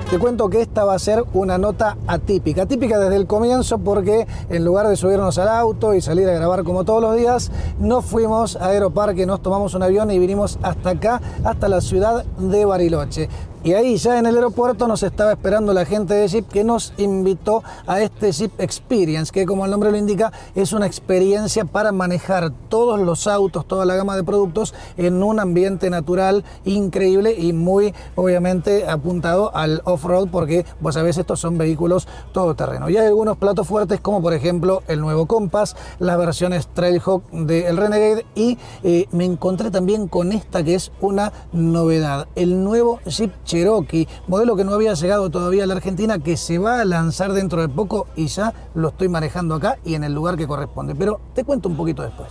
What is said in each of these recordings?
Te cuento que esta va a ser una nota atípica. Atípica desde el comienzo porque en lugar de subirnos al auto y salir a grabar como todos los días, nos fuimos a Aeroparque, nos tomamos un avión y vinimos hasta acá, hasta la ciudad de Bariloche. Y ahí ya en el aeropuerto nos estaba esperando la gente de Jeep que nos invitó a este Jeep Experience, que como el nombre lo indica, es una experiencia para manejar todos los autos, toda la gama de productos en un ambiente natural increíble y muy obviamente apuntado al off-road, porque vos sabés, estos son vehículos todoterreno. Y hay algunos platos fuertes como por ejemplo el nuevo Compass, las versiones Trailhawk del Renegade y me encontré también con esta que es una novedad, el nuevo Jeep Cherokee, modelo que no había llegado todavía a la Argentina, que se va a lanzar dentro de poco y ya lo estoy manejando acá y en el lugar que corresponde, pero te cuento un poquito después.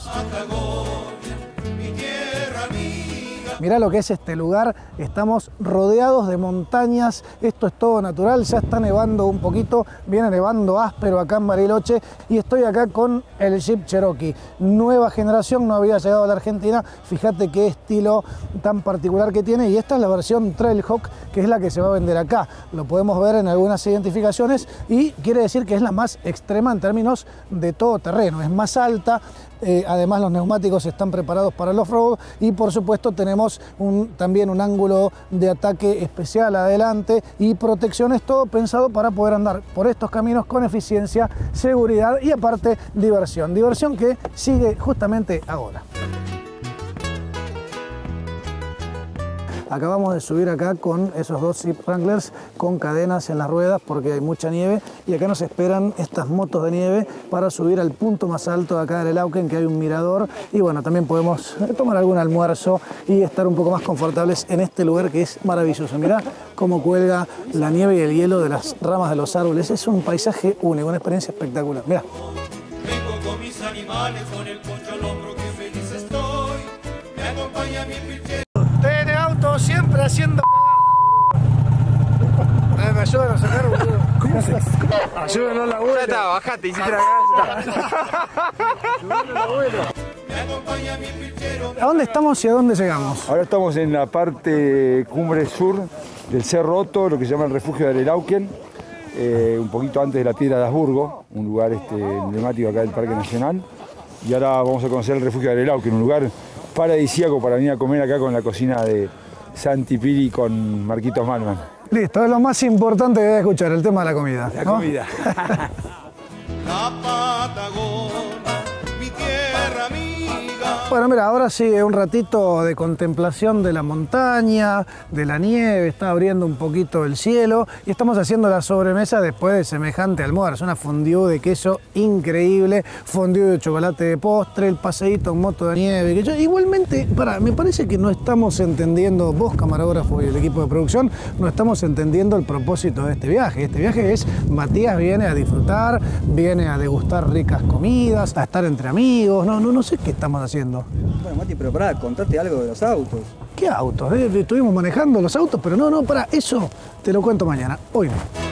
Mirá lo que es este lugar, estamos rodeados de montañas, esto es todo natural, ya está nevando un poquito, viene nevando áspero acá en Bariloche y estoy acá con el Jeep Cherokee, nueva generación, no había llegado a la Argentina, fíjate qué estilo tan particular que tiene y esta es la versión Trailhawk, que es la que se va a vender acá, lo podemos ver en algunas identificaciones y quiere decir que es la más extrema en términos de todo terreno, es más alta. Además los neumáticos están preparados para el off-road y por supuesto tenemos también un ángulo de ataque especial adelante y protecciones, todo pensado para poder andar por estos caminos con eficiencia, seguridad y aparte diversión. Diversión que sigue justamente ahora. Acabamos de subir acá con esos dos Jeep Wranglers con cadenas en las ruedas porque hay mucha nieve y acá nos esperan estas motos de nieve para subir al punto más alto de acá del Elauquen, que hay un mirador y bueno, también podemos tomar algún almuerzo y estar un poco más confortables en este lugar que es maravilloso. Mirá cómo cuelga la nieve y el hielo de las ramas de los árboles, es un paisaje único, una experiencia espectacular. Mirá. Vengo con mis animales, con el poncho al hombro, que feliz estoy, me acompaña mi pilchero. Siempre haciendo cagada, me ayudan a sacar, boludo. ¿Cómo se hace? Ayúdanos a la abuela. Ya está, bajate, hiciste la cagada. Ayúdanos a la abuela. ¿A dónde estamos y a dónde llegamos? Ahora estamos en la parte cumbre sur del Cerro Otto, lo que se llama el refugio del Elauquen, un poquito antes de la Piedra de Asburgo, un lugar emblemático acá del Parque Nacional. Y ahora vamos a conocer el refugio del Elauquen, un lugar paradisíaco para venir a comer acá con la cocina de Santi Piri con Marquitos Malman. Listo, es lo más importante que voy a escuchar, el tema de la comida. La comida. La Patagonia, mi tierra amiga. Bueno, mira, ahora sigue un ratito de contemplación de la montaña, de la nieve, está abriendo un poquito el cielo y estamos haciendo la sobremesa después de semejante almuerzo, una fondue de queso increíble, fondue de chocolate de postre, el paseíto en moto de nieve. Que igualmente, me parece que no estamos entendiendo, vos camarógrafo y el equipo de producción, no estamos entendiendo el propósito de este viaje. Este viaje es, Matías viene a disfrutar, viene a degustar ricas comidas, a estar entre amigos, no sé qué estamos haciendo. Bueno, Mati, pero pará, contate algo de los autos. ¿Qué autos? Estuvimos manejando los autos, pero no, pará, eso te lo cuento mañana, hoy no.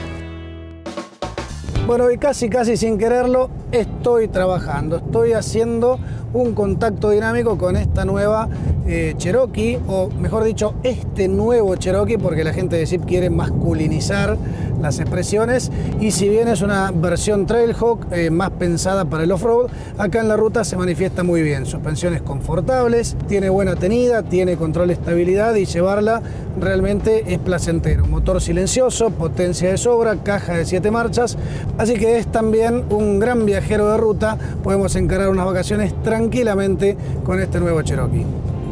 Bueno, y casi sin quererlo, estoy trabajando, estoy haciendo un contacto dinámico con esta nueva Cherokee, o mejor dicho, este nuevo Cherokee, porque la gente de Jeep quiere masculinizar las expresiones, y si bien es una versión Trailhawk más pensada para el off-road, acá en la ruta se manifiesta muy bien. Suspensiones confortables, tiene buena tenida, tiene control de estabilidad y llevarla realmente es placentero. Motor silencioso, potencia de sobra, caja de 7 marchas, así que es también un gran viajero de ruta. Podemos encarar unas vacaciones tranquilamente con este nuevo Cherokee.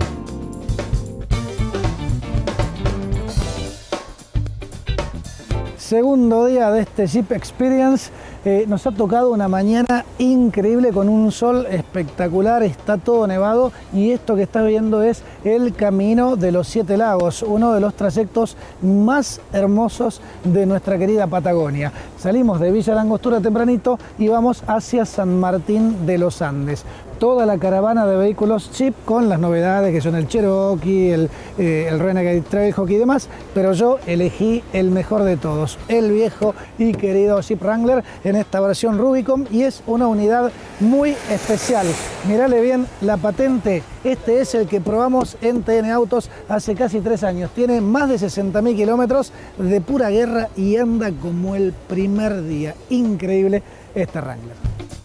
Segundo día de este Jeep Experience, nos ha tocado una mañana increíble con un sol espectacular, está todo nevado y esto que estás viendo es el Camino de los Siete Lagos, uno de los trayectos más hermosos de nuestra querida Patagonia. Salimos de Villa La Angostura tempranito y vamos hacia San Martín de los Andes. toda la caravana de vehículos Jeep con las novedades que son el Cherokee, el Renegade Trailhawk y demás, pero yo elegí el mejor de todos, el viejo y querido Jeep Wrangler en esta versión Rubicon, y es una unidad muy especial. Mirale bien la patente, este es el que probamos en TN Autos hace casi 3 años, tiene más de 60.000 kilómetros de pura guerra y anda como el primer día, increíble este Wrangler.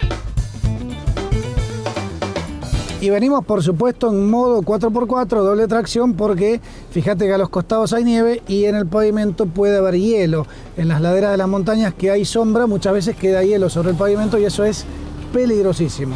Y venimos por supuesto en modo 4x4 doble tracción porque fíjate que a los costados hay nieve y en el pavimento puede haber hielo. En las laderas de las montañas que hay sombra muchas veces queda hielo sobre el pavimento y eso es peligrosísimo.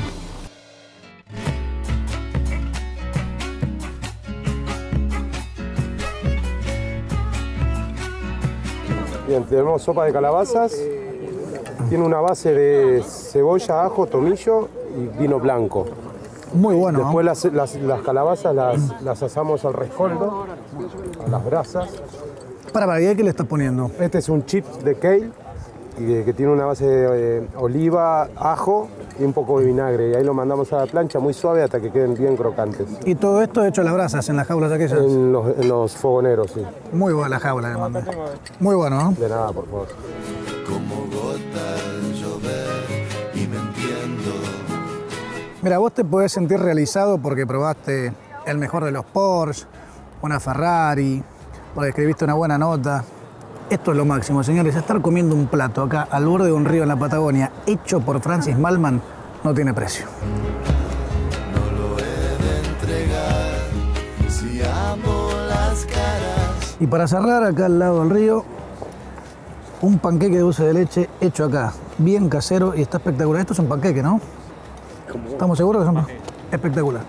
Bien, tenemos sopa de calabazas, tiene una base de cebolla, ajo, tomillo y vino blanco. Muy bueno. Después las calabazas las asamos al rescoldo, a las brasas. Para, ¿y qué le estás poniendo? Este es un chip de kale que tiene una base de oliva, ajo y un poco de vinagre. Y ahí lo mandamos a la plancha muy suave hasta que queden bien crocantes. Y todo esto hecho a las brasas, en las jaulas aquellas. En los fogoneros, sí. Muy buena la jaula, le mandé. Muy bueno, ¿no? De nada, por favor. Como gota al llover y me entiendo. Mira, vos te podés sentir realizado porque probaste el mejor de los Porsche, una Ferrari, porque escribiste una buena nota. Esto es lo máximo, señores. Estar comiendo un plato acá al borde de un río en la Patagonia, hecho por Francis Mallmann, no tiene precio. No lo he de entregar si amo las caras. Y para cerrar, acá al lado del río, un panqueque de dulce de leche hecho acá, bien casero y está espectacular. Esto es un panqueque, ¿no? ¿Estamos seguros que son espectacular?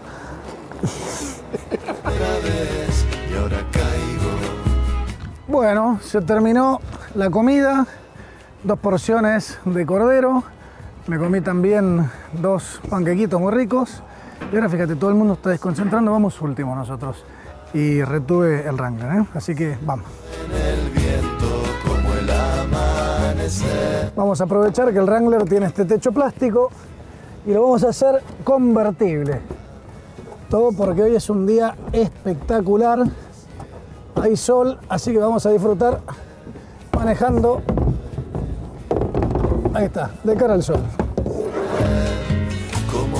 Y ahora caigo. Bueno, se terminó la comida, 2 porciones de cordero, me comí también 2 panquequitos muy ricos y ahora fíjate, todo el mundo está desconcentrando, vamos últimos nosotros y retuve el Wrangler, ¿eh? Así que vamos. En el viento como el amanecer. Vamos a aprovechar que el Wrangler tiene este techo plástico y lo vamos a hacer convertible. Todo porque hoy es un día espectacular. Hay sol, así que vamos a disfrutar manejando. Ahí está, de cara al sol. Como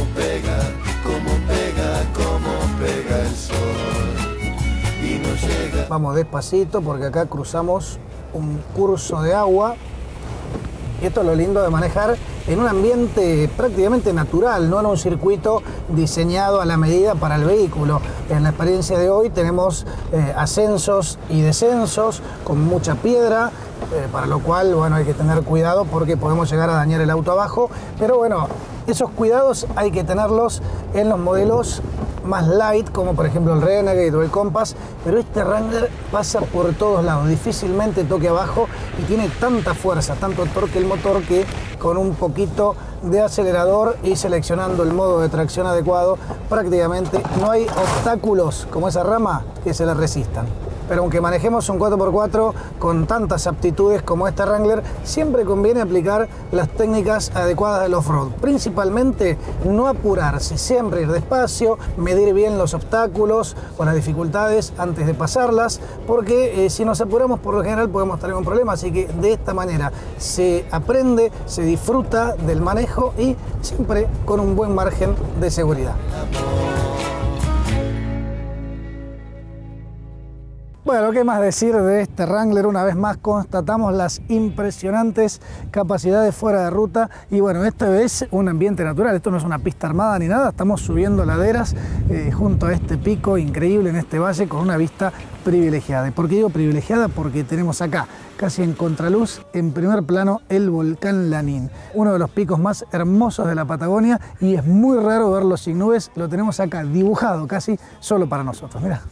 pega el sol y no llega. Vamos despacito porque acá cruzamos un curso de agua. Y esto es lo lindo de manejar en un ambiente prácticamente natural, no en un circuito diseñado a la medida para el vehículo. En la experiencia de hoy tenemos ascensos y descensos con mucha piedra, para lo cual bueno, hay que tener cuidado porque podemos llegar a dañar el auto abajo. Pero bueno, esos cuidados hay que tenerlos en los modelos más light, como por ejemplo el Renegade o el Compass, pero este Wrangler pasa por todos lados, difícilmente toque abajo y tiene tanta fuerza, tanto torque el motor que con un poquito de acelerador y seleccionando el modo de tracción adecuado, prácticamente no hay obstáculos como esa rama que se le resistan. Pero aunque manejemos un 4x4 con tantas aptitudes como este Wrangler, siempre conviene aplicar las técnicas adecuadas del off-road. Principalmente no apurarse, siempre ir despacio, medir bien los obstáculos o las dificultades antes de pasarlas, porque si nos apuramos por lo general podemos tener un problema. Así que de esta manera se aprende, se disfruta del manejo y siempre con un buen margen de seguridad. Bueno, ¿qué más decir de este Wrangler? Una vez más constatamos las impresionantes capacidades fuera de ruta y bueno, esto es un ambiente natural, esto no es una pista armada ni nada, estamos subiendo laderas junto a este pico increíble en este valle con una vista privilegiada. ¿Y por qué digo privilegiada? Porque tenemos acá, casi en contraluz, en primer plano, el volcán Lanín, uno de los picos más hermosos de la Patagonia y es muy raro verlo sin nubes, lo tenemos acá dibujado casi solo para nosotros, mirá.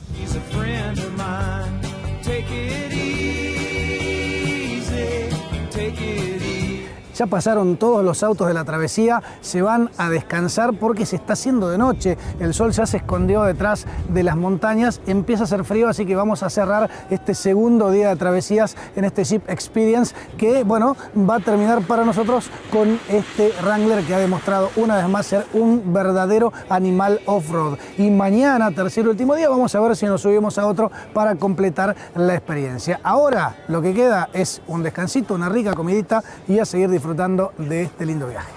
Ya pasaron todos los autos de la travesía, se van a descansar porque se está haciendo de noche. El sol ya se escondió detrás de las montañas, empieza a hacer frío, así que vamos a cerrar este segundo día de travesías en este Jeep Experience que, bueno, va a terminar para nosotros con este Wrangler que ha demostrado una vez más ser un verdadero animal off-road. Y mañana, tercer y último día, vamos a ver si nos subimos a otro para completar la experiencia. Ahora lo que queda es un descansito, una rica comidita y a seguir disfrutando de este lindo viaje.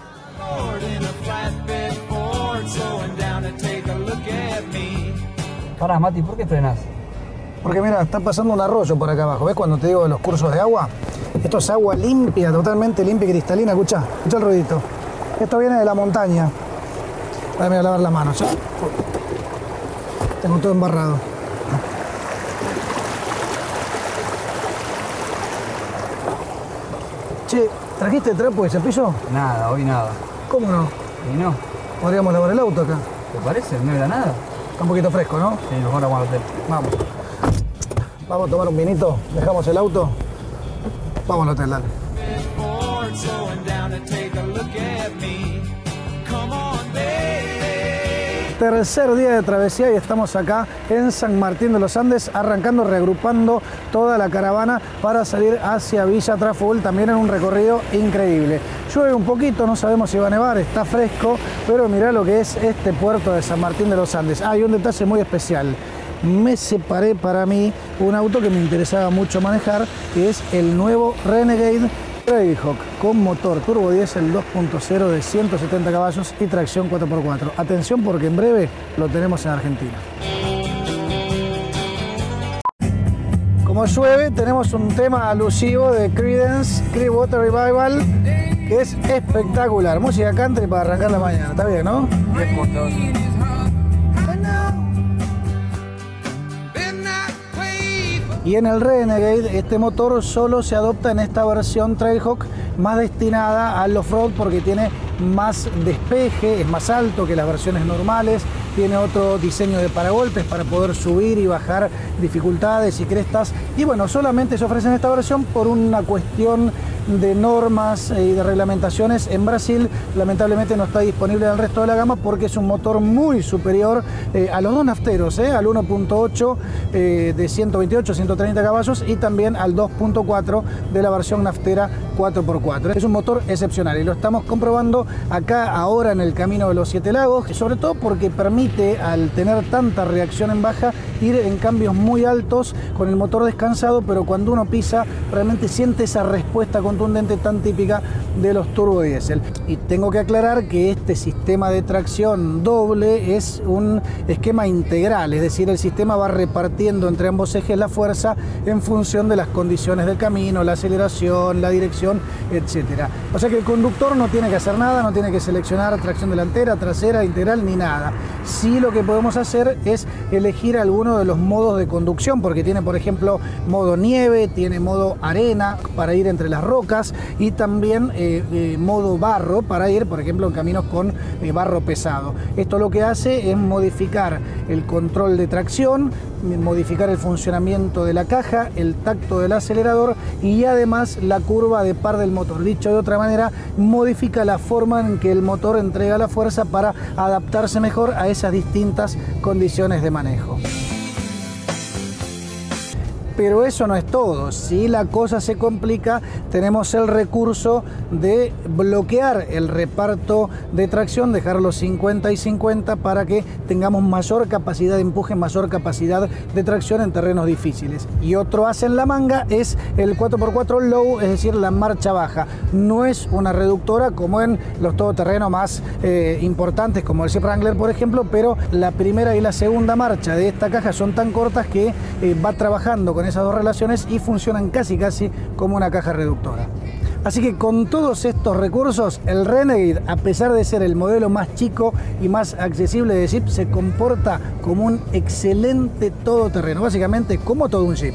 Pará, Mati, ¿por qué frenás? Porque mira, está pasando un arroyo por acá abajo. ¿Ves cuando te digo de los cursos de agua? Esto es agua limpia, totalmente limpia y cristalina. Escucha el ruidito. Esto viene de la montaña. Dame a lavar las manos. ¿Ya? Tengo todo embarrado. Che, ¿trajiste trapo de cepillo? Nada, hoy nada. ¿Cómo no? ¿Y no? Podríamos lavar el auto acá. ¿Te parece? ¿No era nada? Está un poquito fresco, ¿no? Sí, mejor vamos al hotel. Vamos. Vamos a tomar un vinito, dejamos el auto. Vamos al hotel, dale. Tercer día de travesía y estamos acá en San Martín de los Andes, arrancando, reagrupando toda la caravana para salir hacia Villa Traful, también en un recorrido increíble. Llueve un poquito, no sabemos si va a nevar, está fresco, pero mirá lo que es este puerto de San Martín de los Andes. Hay un detalle muy especial. Me separé para mí un auto que me interesaba mucho manejar, que es el nuevo Renegade Trailhawk con motor turbo diésel 2.0 de 170 caballos y tracción 4x4. Atención porque en breve lo tenemos en Argentina. Como llueve, tenemos un tema alusivo de Creedence Clearwater Revival que es espectacular. Música country para arrancar la mañana. Está bien, ¿no? Y en el Renegade este motor solo se adopta en esta versión Trailhawk más destinada al off-road porque tiene más despeje, es más alto que las versiones normales, tiene otro diseño de paragolpes para poder subir y bajar dificultades y crestas. Y bueno, solamente se ofrece en esta versión por una cuestión de normas y de reglamentaciones. En Brasil lamentablemente no está disponible en el resto de la gama porque es un motor muy superior a los dos nafteros, al 1.8 de 128, 130 caballos y también al 2.4 de la versión naftera 4x4. Es un motor excepcional y lo estamos comprobando acá ahora en el Camino de los Siete Lagos, sobre todo porque permite, al tener tanta reacción en baja, ir en cambios muy altos con el motor descansado, pero cuando uno pisa realmente siente esa respuesta contundente tan típica de los turbo diésel. Y tengo que aclarar que este sistema de tracción doble es un esquema integral, es decir, el sistema va repartiendo entre ambos ejes la fuerza en función de las condiciones del camino, la aceleración, la dirección, etcétera. O sea que el conductor no tiene que hacer nada, no tiene que seleccionar tracción delantera, trasera, integral ni nada. Sí, lo que podemos hacer es elegir alguno de los modos de conducción, porque tiene, por ejemplo, modo nieve, tiene modo arena para ir entre las rocas y también modo barro para ir, por ejemplo, en caminos con barro pesado. Esto lo que hace es modificar el control de tracción, modificar el funcionamiento de la caja, el tacto del acelerador y además la curva de par del motor. Dicho de otra manera, modifica la forma en que el motor entrega la fuerza para adaptarse mejor a esas distintas condiciones de manejo. Pero eso no es todo. Si la cosa se complica, tenemos el recurso de bloquear el reparto de tracción, dejarlo 50 y 50 para que tengamos mayor capacidad de empuje, mayor capacidad de tracción en terrenos difíciles. Y otro as en la manga es el 4x4 low, es decir, la marcha baja. No es una reductora como en los todoterrenos más importantes, como el Jeep Wrangler, por ejemplo, pero la primera y la segunda marcha de esta caja son tan cortas que va trabajando con esas dos relaciones y funcionan casi como una caja reductora. Así que con todos estos recursos, el Renegade, a pesar de ser el modelo más chico y más accesible de Jeep, se comporta como un excelente todoterreno, básicamente como todo un Jeep.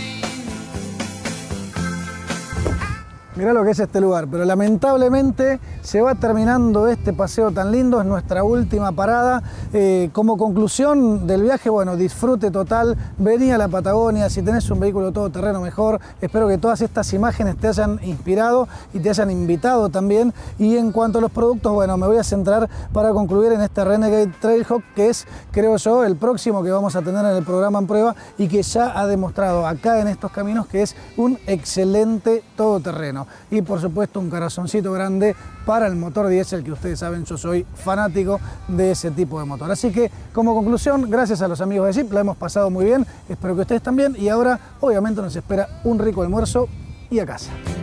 Mirá lo que es este lugar, pero lamentablemente se va terminando este paseo tan lindo, es nuestra última parada. Como conclusión del viaje, bueno, disfrute total, vení a la Patagonia, si tenés un vehículo todoterreno mejor. Espero que todas estas imágenes te hayan inspirado y te hayan invitado también. Y en cuanto a los productos, bueno, me voy a centrar para concluir en este Renegade Trailhawk, que es, creo yo, el próximo que vamos a tener en el programa en prueba y que ya ha demostrado acá en estos caminos que es un excelente todoterreno. Y por supuesto un corazoncito grande para el motor diésel, que ustedes saben, yo soy fanático de ese tipo de motor. Así que como conclusión, gracias a los amigos de Jeep, la hemos pasado muy bien, espero que ustedes también, y ahora obviamente nos espera un rico almuerzo y a casa.